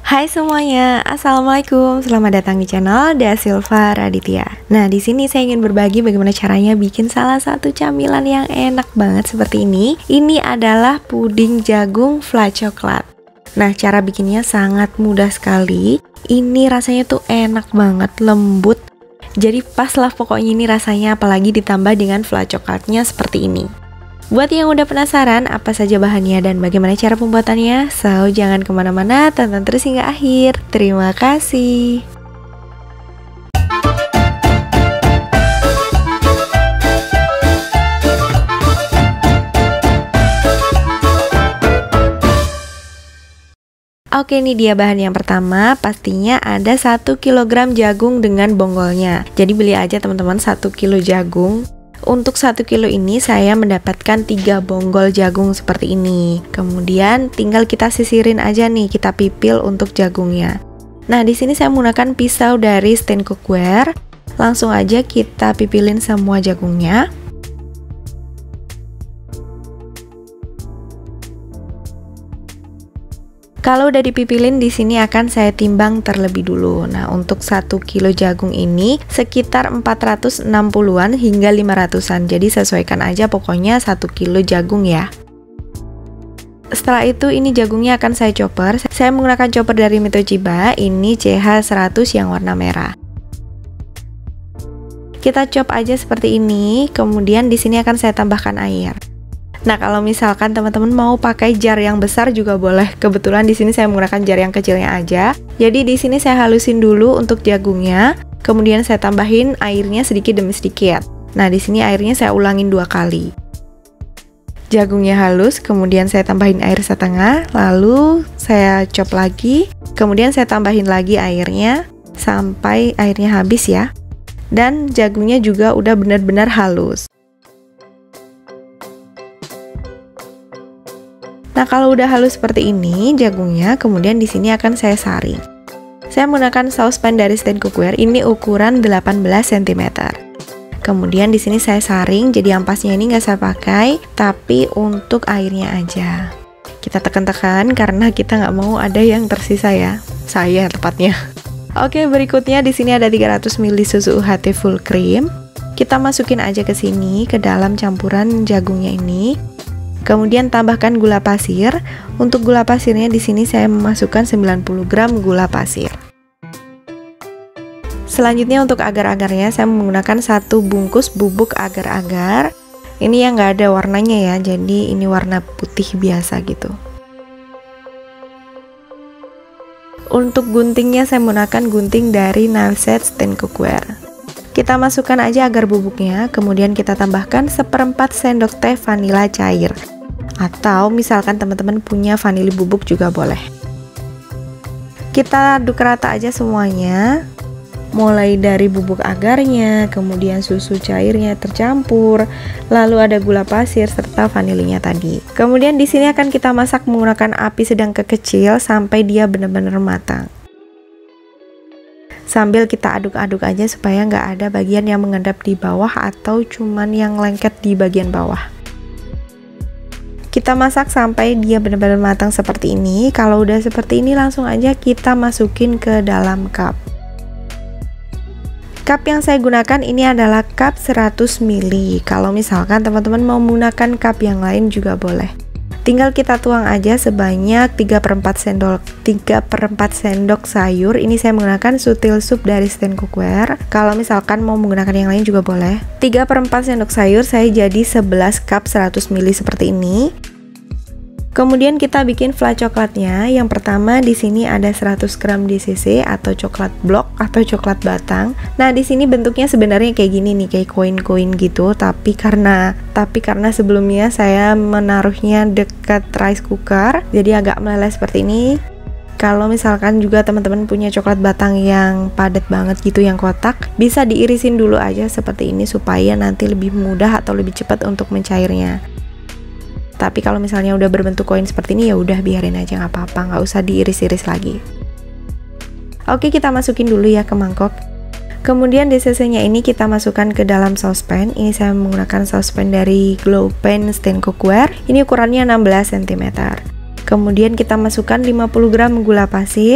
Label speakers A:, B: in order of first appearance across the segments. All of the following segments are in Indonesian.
A: Hai semuanya, assalamualaikum. Selamat datang di channel Da Silva Raditya. Nah, di sini saya ingin berbagi bagaimana caranya bikin salah satu camilan yang enak banget seperti ini. Ini adalah puding jagung fla coklat. Nah, cara bikinnya sangat mudah sekali. Ini rasanya tuh enak banget, lembut. Jadi pas lah pokoknya ini rasanya, apalagi ditambah dengan fla coklatnya seperti ini. Buat yang udah penasaran apa saja bahannya dan bagaimana cara pembuatannya, so jangan kemana-mana, tonton terus hingga akhir. Terima kasih. Oke, ini dia bahan yang pertama. Pastinya ada 1 kg jagung dengan bonggolnya. Jadi beli aja teman-teman 1 kg jagung. Untuk 1 kilo ini saya mendapatkan 3 bonggol jagung seperti ini. Kemudian tinggal kita sisirin aja nih, kita pipil untuk jagungnya. Nah, di sini saya menggunakan pisau dari stand cookware. Langsung aja kita pipilin semua jagungnya. Kalau udah dipipilin, di sini akan saya timbang terlebih dulu. Nah, untuk 1 kilo jagung ini sekitar 460-an hingga 500-an. Jadi sesuaikan aja pokoknya 1 kilo jagung ya. Setelah itu ini jagungnya akan saya chopper. Saya menggunakan chopper dari Mitochiba, ini CH100 yang warna merah. Kita chop aja seperti ini. Kemudian di sini akan saya tambahkan air. Nah, kalau misalkan teman-teman mau pakai jar yang besar juga boleh. Kebetulan di sini saya menggunakan jar yang kecilnya aja. Jadi di sini saya halusin dulu untuk jagungnya, kemudian saya tambahin airnya sedikit demi sedikit. Nah, di sini airnya saya ulangin 2 kali. Jagungnya halus, kemudian saya tambahin air setengah, lalu saya chop lagi, kemudian saya tambahin lagi airnya sampai airnya habis ya. Dan jagungnya juga udah benar-benar halus. Nah, kalau udah halus seperti ini jagungnya, kemudian di sini akan saya saring. Saya menggunakan saucepan dari stand cookware, ini ukuran 18 cm. Kemudian di sini saya saring, jadi ampasnya ini nggak saya pakai, tapi untuk airnya aja. Kita tekan-tekan karena kita nggak mau ada yang tersisa ya, saya tepatnya. Oke, berikutnya di sini ada 300 ml susu UHT full cream. Kita masukin aja ke sini, ke dalam campuran jagungnya ini. Kemudian tambahkan gula pasir. Untuk gula pasirnya di sini saya memasukkan 90 gram gula pasir. Selanjutnya untuk agar-agarnya saya menggunakan 1 bungkus bubuk agar-agar. Ini yang nggak ada warnanya ya, jadi ini warna putih biasa gitu. Untuk guntingnya saya menggunakan gunting dari knife set stand cookware. Kita masukkan aja agar bubuknya, kemudian kita tambahkan 1/4 sendok teh vanila cair. Atau misalkan teman-teman punya vanili bubuk juga boleh. Kita aduk rata aja semuanya. Mulai dari bubuk agarnya, kemudian susu cairnya tercampur, lalu ada gula pasir serta vanilinya tadi. Kemudian di sini akan kita masak menggunakan api sedang ke kecil sampai dia benar-benar matang. Sambil kita aduk-aduk aja supaya nggak ada bagian yang mengendap di bawah atau cuman yang lengket di bagian bawah. Kita masak sampai dia benar-benar matang seperti ini. Kalau udah seperti ini langsung aja kita masukin ke dalam cup. Cup yang saya gunakan ini adalah cup 100 ml. Kalau misalkan teman-teman mau menggunakan cup yang lain juga boleh. Tinggal kita tuang aja sebanyak 3/4 sendok sayur. Ini saya menggunakan sutil soup dari stand cookware. Kalau misalkan mau menggunakan yang lain juga boleh. 3/4 sendok sayur saya jadi 11 cup 100 ml seperti ini. Kemudian kita bikin fla coklatnya. Yang pertama di sini ada 100 gram DCC atau coklat blok atau coklat batang. Nah, di sini bentuknya sebenarnya kayak gini nih, kayak koin-koin gitu, tapi karena sebelumnya saya menaruhnya dekat rice cooker, jadi agak meleleh seperti ini. Kalau misalkan juga teman-teman punya coklat batang yang padat banget gitu, yang kotak, bisa diirisin dulu aja seperti ini supaya nanti lebih mudah atau lebih cepat untuk mencairnya. Tapi kalau misalnya udah berbentuk koin seperti ini ya udah biarin aja, nggak apa-apa, nggak usah diiris-iris lagi. Oke, kita masukin dulu ya ke mangkok. Kemudian DCC-nya ini kita masukkan ke dalam saucepan. Ini saya menggunakan saucepan dari Glow Pan stand cookware. Ini ukurannya 16 cm. Kemudian kita masukkan 50 gram gula pasir.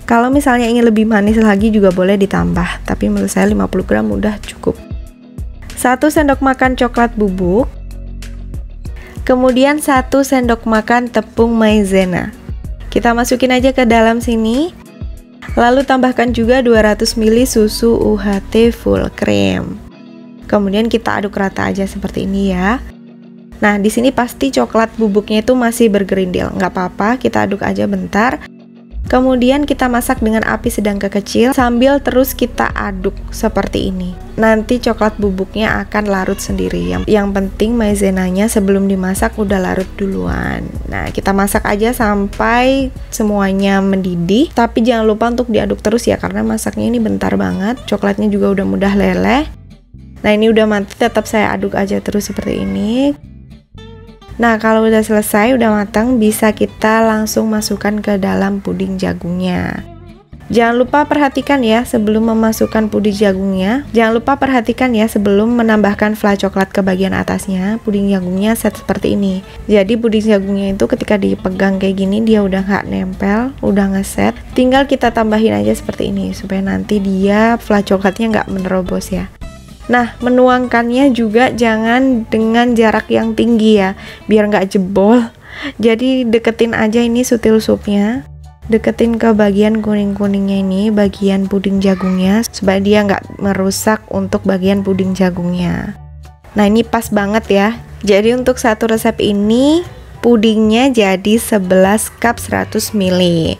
A: Kalau misalnya ingin lebih manis lagi juga boleh ditambah, tapi menurut saya 50 gram udah cukup. 1 sendok makan coklat bubuk, kemudian 1 sendok makan tepung maizena. Kita masukin aja ke dalam sini. Lalu tambahkan juga 200 ml susu UHT full cream. Kemudian kita aduk rata aja seperti ini ya. Nah, di sini pasti coklat bubuknya itu masih bergerindil. Nggak apa-apa, kita aduk aja bentar. Kemudian kita masak dengan api sedang ke kecil sambil terus kita aduk seperti ini. Nanti coklat bubuknya akan larut sendiri. Yang penting maizenanya sebelum dimasak udah larut duluan. Nah, kita masak aja sampai semuanya mendidih. Tapi jangan lupa untuk diaduk terus ya, karena masaknya ini bentar banget. Coklatnya juga udah mudah meleleh. Nah, ini udah mantap, tetap saya aduk aja terus seperti ini. Nah, kalau udah selesai, udah matang, bisa kita langsung masukkan ke dalam puding jagungnya. Jangan lupa perhatikan ya sebelum memasukkan puding jagungnya. Jangan lupa perhatikan ya sebelum menambahkan fla coklat ke bagian atasnya. Puding jagungnya set seperti ini. Jadi puding jagungnya itu ketika dipegang kayak gini dia udah nggak nempel, udah ngeset. Tinggal kita tambahin aja seperti ini supaya nanti dia fla coklatnya nggak menerobos ya. Nah, menuangkannya juga jangan dengan jarak yang tinggi ya, biar nggak jebol. Jadi deketin aja ini sutil supnya, deketin ke bagian kuning-kuningnya ini, bagian puding jagungnya, supaya dia nggak merusak untuk bagian puding jagungnya. Nah, ini pas banget ya. Jadi untuk satu resep ini, pudingnya jadi 11 cup 100 ml.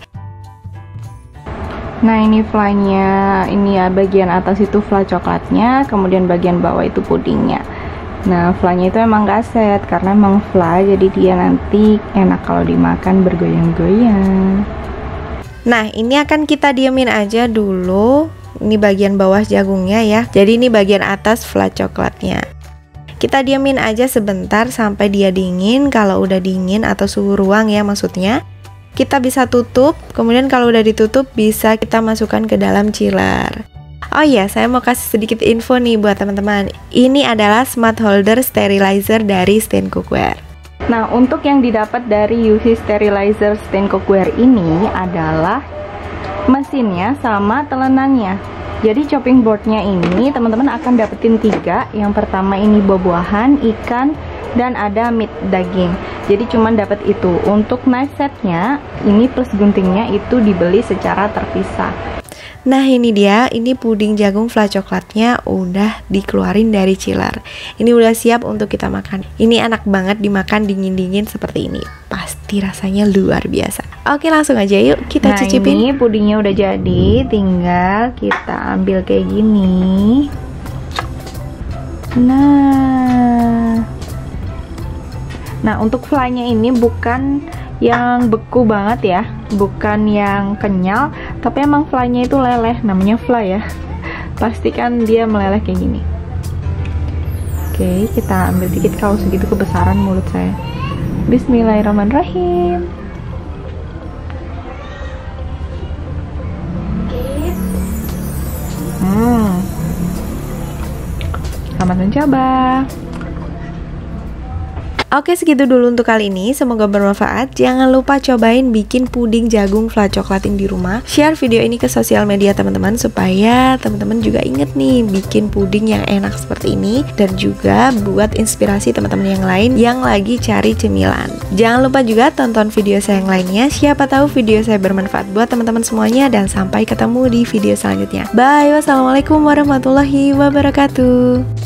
A: Nah, ini flanya, ini ya bagian atas itu fla coklatnya, kemudian bagian bawah itu pudingnya. Nah, flanya itu emang gak set karena emang fla, jadi dia nanti enak kalau dimakan bergoyang-goyang. Nah, ini akan kita diemin aja dulu. Ini bagian bawah jagungnya ya. Jadi ini bagian atas fla coklatnya. Kita diemin aja sebentar sampai dia dingin. Kalau udah dingin atau suhu ruang ya maksudnya, kita bisa tutup, kemudian kalau udah ditutup bisa kita masukkan ke dalam chiller. Oh iya, saya mau kasih sedikit info nih buat teman-teman. Ini adalah smart holder sterilizer dari Stain Cookware. Nah, untuk yang didapat dari UC sterilizer Stain Cookware ini adalah mesinnya sama telenannya. Jadi chopping boardnya ini teman-teman akan dapetin 3. Yang pertama ini buah-buahan, ikan, dan ada meat daging. Jadi cuman dapat itu. Untuk knife setnya ini plus guntingnya itu dibeli secara terpisah. Nah, ini dia, ini puding jagung fla coklatnya udah dikeluarin dari chiller. Ini udah siap untuk kita makan. Ini enak banget dimakan dingin-dingin seperti ini. Pasti rasanya luar biasa. Oke, langsung aja yuk kita cicipin. Nah, ini pudingnya udah jadi, tinggal kita ambil kayak gini. Nah, untuk flanya ini bukan yang beku banget ya, bukan yang kenyal, tapi emang flanya itu leleh, namanya fla ya. Pastikan dia meleleh kayak gini. Oke, kita ambil dikit kalau segitu kebesaran mulut saya. Bismillahirrahmanirrahim. Selamat mencoba. Oke, segitu dulu untuk kali ini. Semoga bermanfaat. Jangan lupa cobain bikin puding jagung fla coklatin di rumah. Share video ini ke sosial media teman-teman supaya teman-teman juga inget nih bikin puding yang enak seperti ini, dan juga buat inspirasi teman-teman yang lain yang lagi cari cemilan. Jangan lupa juga tonton video saya yang lainnya. Siapa tahu video saya bermanfaat buat teman-teman semuanya, dan sampai ketemu di video selanjutnya. Bye. Wassalamualaikum warahmatullahi wabarakatuh.